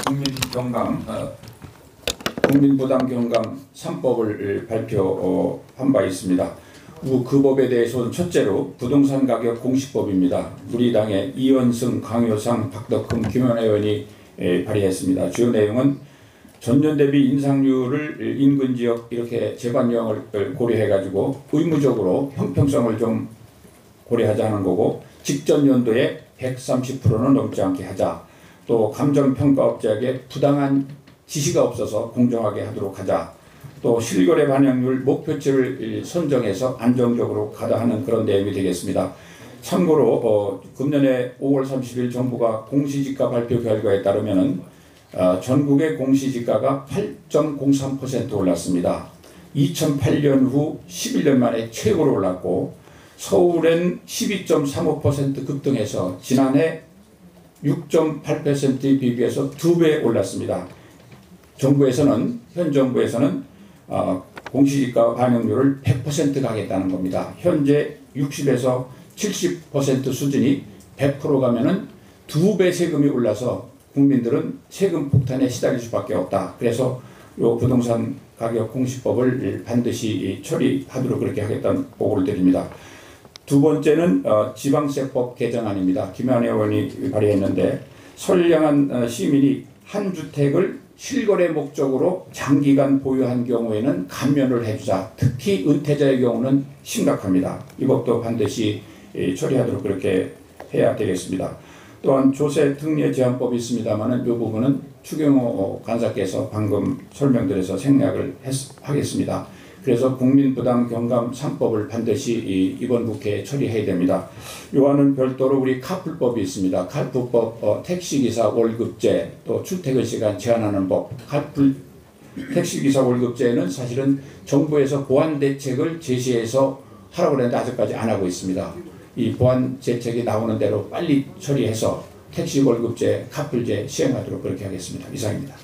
국민부담경감 3법을 발표한 바 있습니다. 그 법에 대해서는 첫째로 부동산 가격 공시법입니다. 우리 당의 이원승, 강효상, 박덕흠, 김현애 의원이 발의했습니다. 주요 내용은 전년 대비 인상률을 인근 지역 이렇게 재반영을 고려해가지고 의무적으로 형평성을 좀 고려하자는 거고, 직전 연도에 130%는 넘지 않게 하자. 또 감정평가업자에게 부당한 지시가 없어서 공정하게 하도록 하자. 또 실거래 반영률 목표치를 선정해서 안정적으로 가다 하는 그런 내용이 되겠습니다. 참고로 금년에 5월 30일 정부가 공시지가 발표 결과에 따르면 전국의 공시지가가 8.03% 올랐습니다. 2008년 후 11년 만에 최고로 올랐고, 서울은 12.35% 급등해서 지난해 6.8%에 비교해서 2배 올랐습니다. 현 정부에서는 공시지가 반영률을 100% 가겠다는 겁니다. 현재 60에서 70% 수준이 100% 가면은 2배 세금이 올라서 국민들은 세금 폭탄에 시달릴 수밖에 없다. 그래서 이 부동산 가격 공시법을 반드시 처리하도록 그렇게 하겠다는 보고를 드립니다. 두 번째는 지방세법 개정안입니다. 김현애 의원이 발의했는데, 선량한 시민이 한 주택을 실거래 목적으로 장기간 보유한 경우에는 감면을 해주자. 특히 은퇴자의 경우는 심각합니다. 이 법도 반드시 처리하도록 그렇게 해야 되겠습니다. 또한 조세 특례 제한법이 있습니다만 이 부분은 추경호 간사께서 방금 설명드려서 생략을 하겠습니다. 그래서 국민부담 경감 3법을 반드시 이번 국회에 처리해야 됩니다. 이와는 별도로 우리 카풀법이 있습니다. 카풀법, 택시기사 월급제, 또 출퇴근 시간 제한하는 법. 택시기사 월급제는 사실은 정부에서 보완 대책을 제시해서 하라고 했는데 아직까지 안 하고 있습니다. 이 보완 대책이 나오는 대로 빨리 처리해서 택시 월급제, 카풀제 시행하도록 그렇게 하겠습니다. 이상입니다.